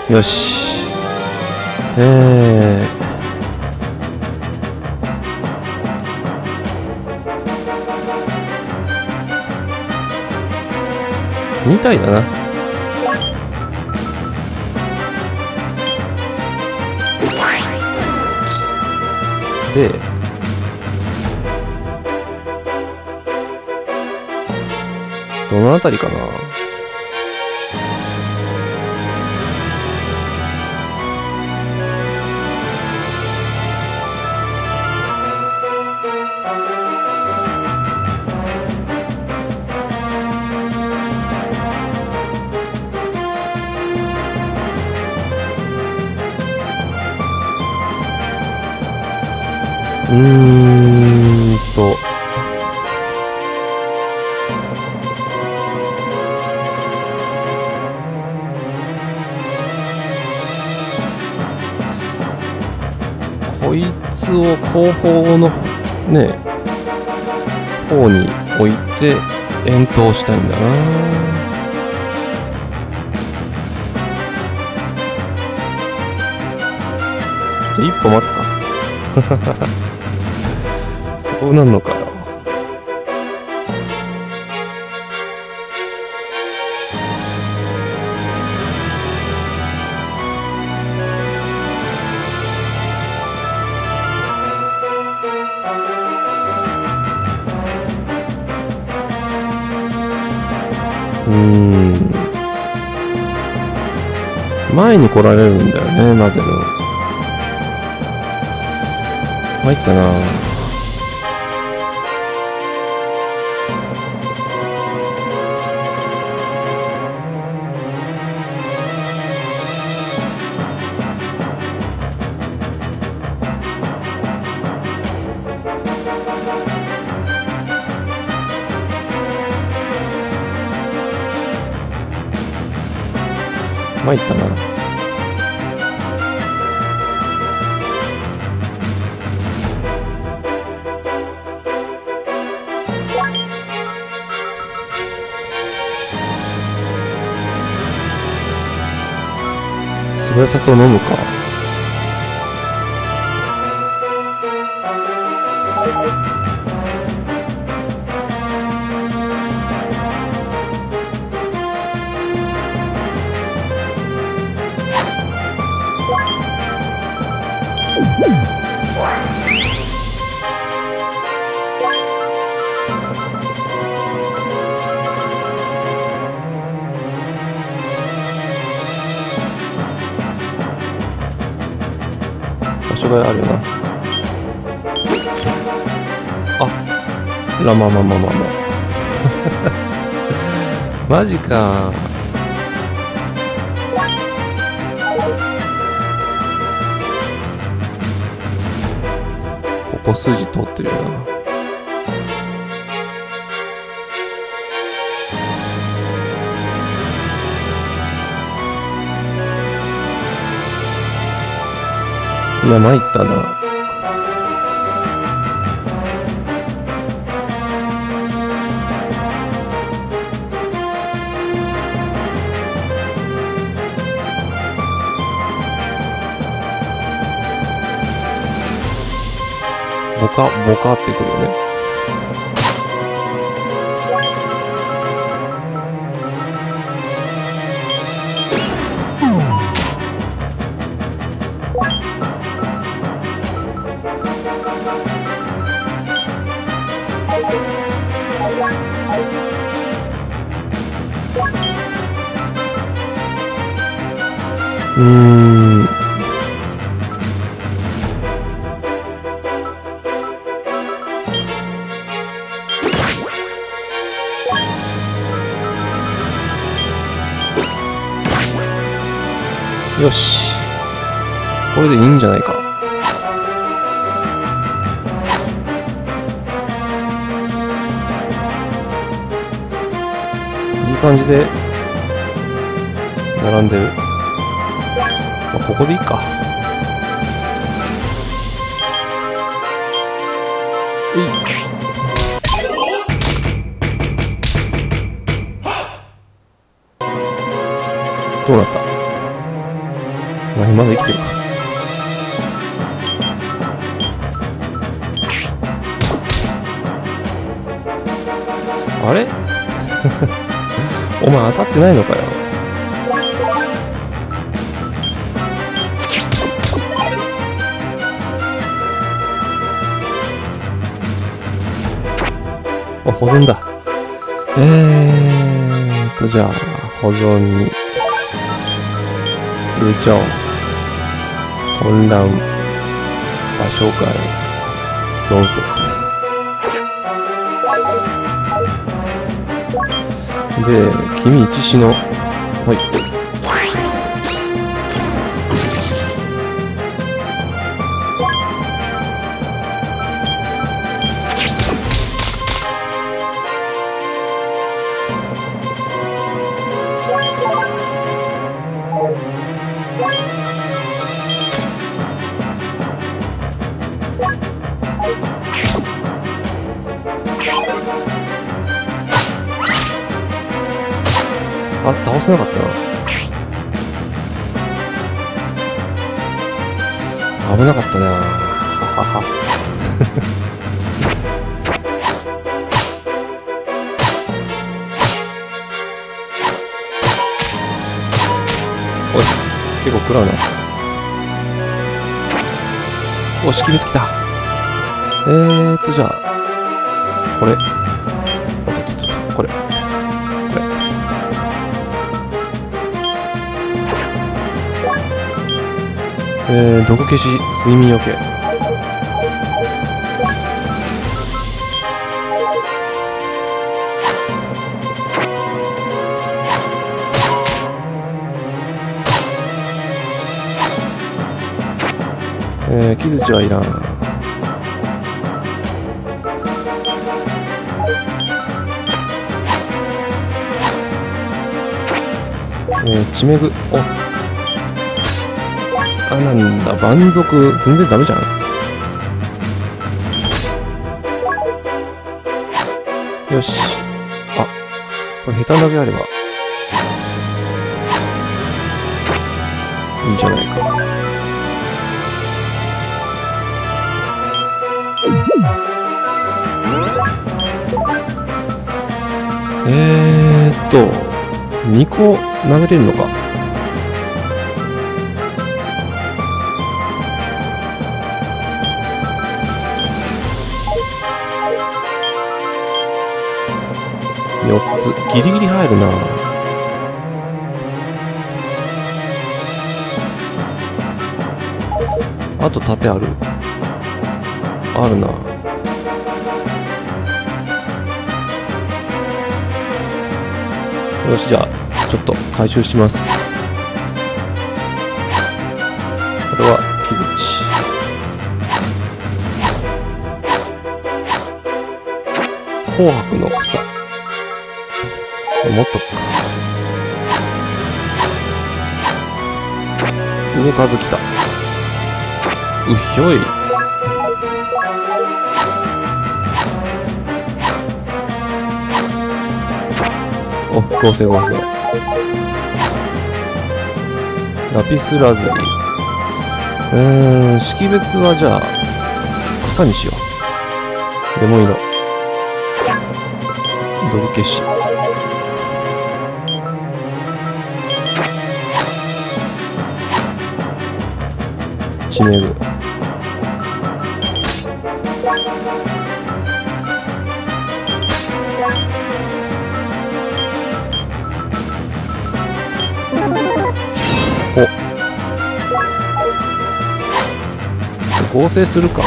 よし。2体だな。で、どのあたりかな。こいつを後方のね方に置いて遠投したいんだな。じゃあ一歩待つか。そうなんのかよ。前に来られるんだよね、マゼル。参ったな。参ったな。素早さそう飲むか。場所があるな。まあまあまあまあまあマジか。ここ筋通ってるよな。いや、参ったな。ボカってくるね。よし。これでいいんじゃないか。いい感じで並んでる。まあ、ここでいいか。どうなった？ 何まだ生きてるか。あれお前当たってないのかよ。あ、保存だ。じゃあ、保存に入れちゃおう。混乱、場所外、鈍足。で、君一死の、はい。あ、倒せなかったな。危なかったな。ははは。おい、結構食らうな。お、識別来た。じゃあ、これ。これ。毒消し、睡眠よけ。木槌はいらん。地めぐ、お、あ、なんだ、蛮族、全然ダメじゃん。よし。あ、これ下手投げあればいいじゃないか。2個投げれるのか。4つ。ギリギリ入るな。あと盾ある。あるな。よし、じゃあ、ちょっと回収します。これは、木槌。紅白の草。もっとか。上数来た。うひょい。お、合成合成。ラピスラズリ。識別はじゃあ、草にしよう。レモン色。毒消し。地めぐ。お、合成するか。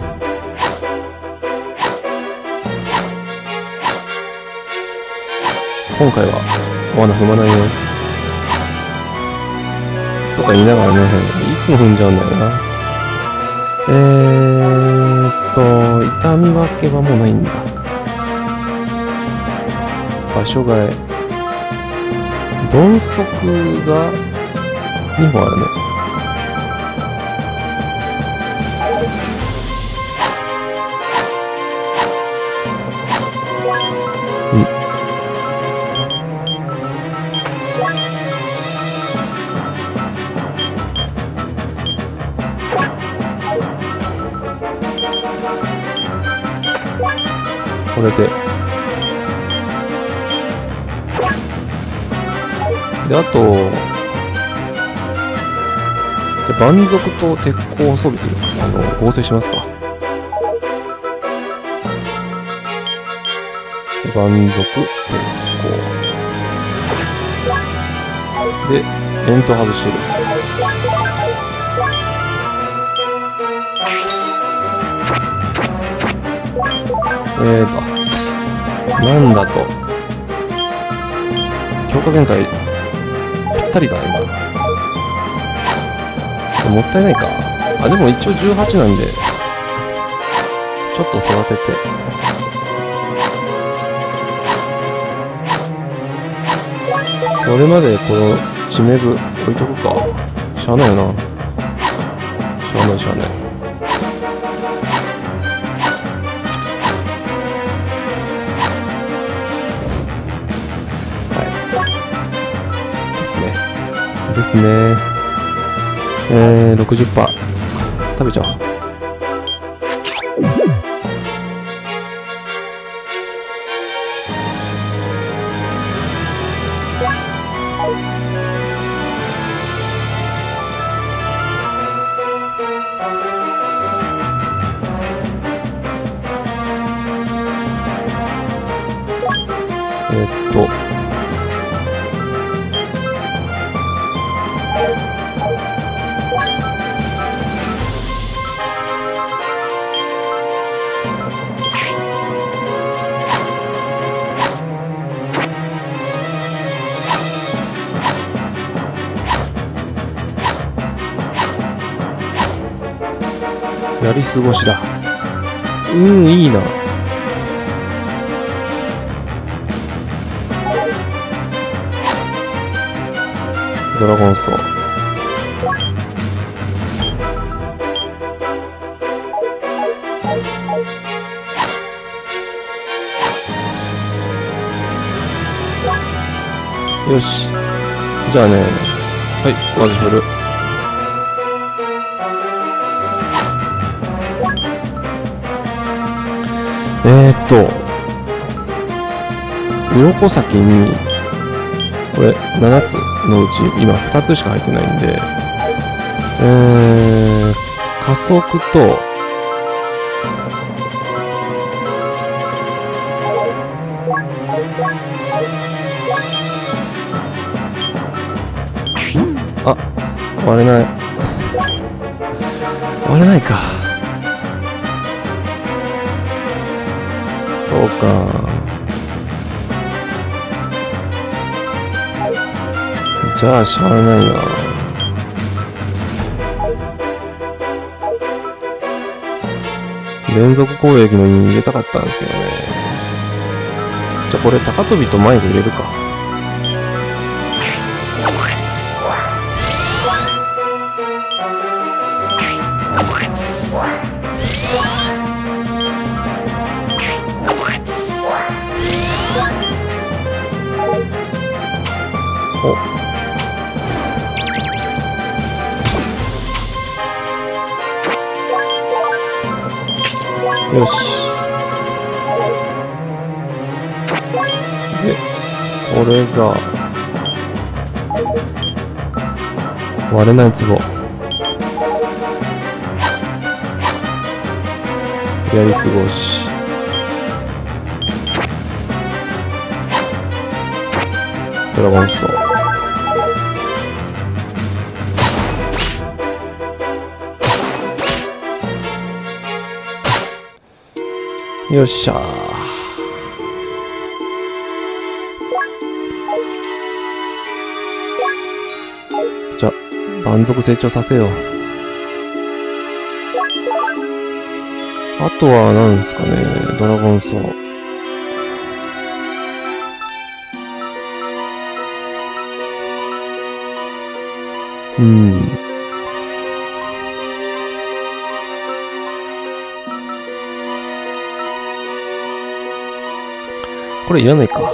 今回は罠踏まないよとか言いながらね、いつも踏んじゃうんだよな。痛み分けはもうないんだ。場所替え。鈍足が2本あるね。うん。 れで。で、あと、蛮族と鉄鋼を装備する。合成しますか。で蛮族、鉄鋼。で、円筒外してる。なんだと。強化限界、ぴったりだ、今。もったいないか。あ、でも一応18なんで、ちょっと育てて。それまでこの地名部置いとくか。しゃあないよな。しゃあないしゃあない。ですね。60%。食べちゃおう。やり過ごしだ。いいな。ドラゴンソー。よし。じゃあね。はい、まず振る。鱗先に、これ7つのうち今2つしか入ってないんで、加速と、あ、割れない。割れないか。そうか。じゃあしゃあないな。連続攻撃のに入れたかったんですけどね。じゃあこれ高跳びと迷子入れるか。よし。で、これが割れない壺。やり過ごし。ドラゴンソー。よっしゃー。じゃあ蛮族成長させよう。あとは何ですかね。ドラゴンソー。これいらないか。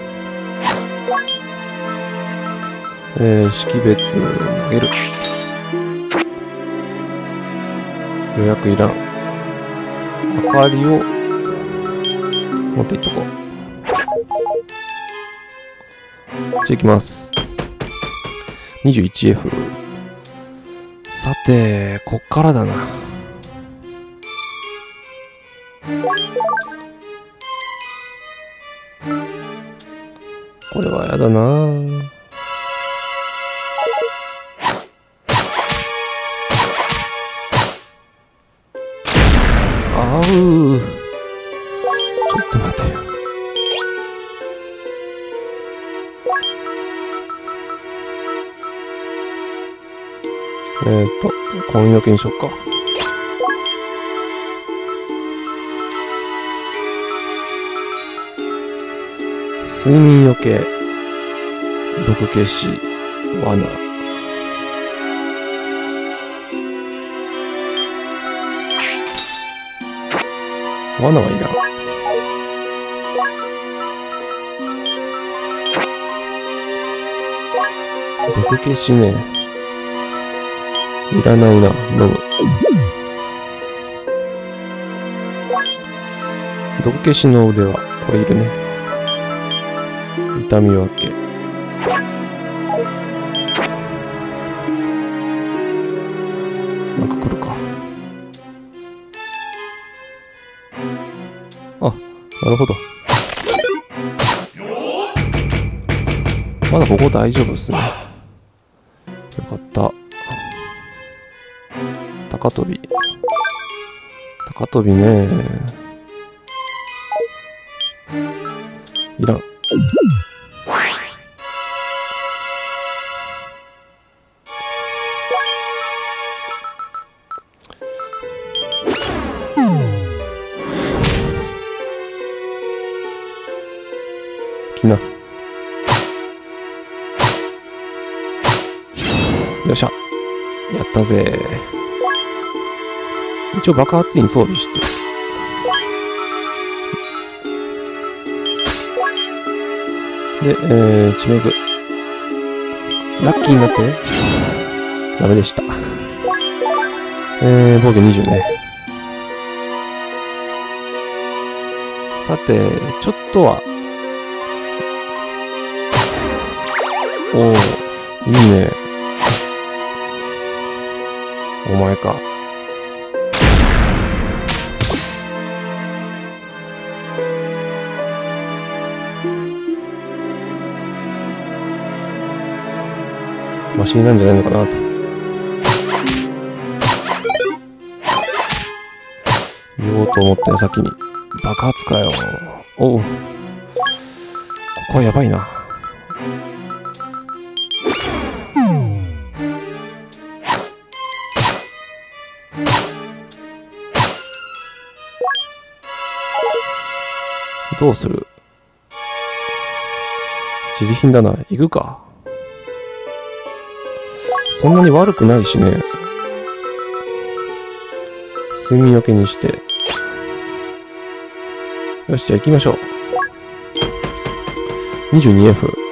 識別投げる。予約いらん。明かりを持っていっとこう。じゃあ行きます。21F。さて、こっからだな。これはやだな。あう。ちょっと待ってよ。婚約にしよっか。睡眠よけ、毒消し、罠。罠はいらん。毒消しね。いらないな。飲む。毒消しの腕は、これいるね。痛み分け。なんか来るか。あ、なるほど。まだここ大丈夫っすね。よかった。高跳び。高跳びね。いらん。きな。よっしゃ。やったぜ。一応爆発に装備して。で、地名具。ラッキーになって。ダメでした。防御20ね。さて、ちょっとは。おお、いいね。お前か。マシなんじゃないのかなと言おうと思った矢先に爆発かよ。おう、ここはやばいな。どうする？自利品だな。行くか。そんなに悪くないしね。睡眠よけにして。よし、じゃあ行きましょう。22F。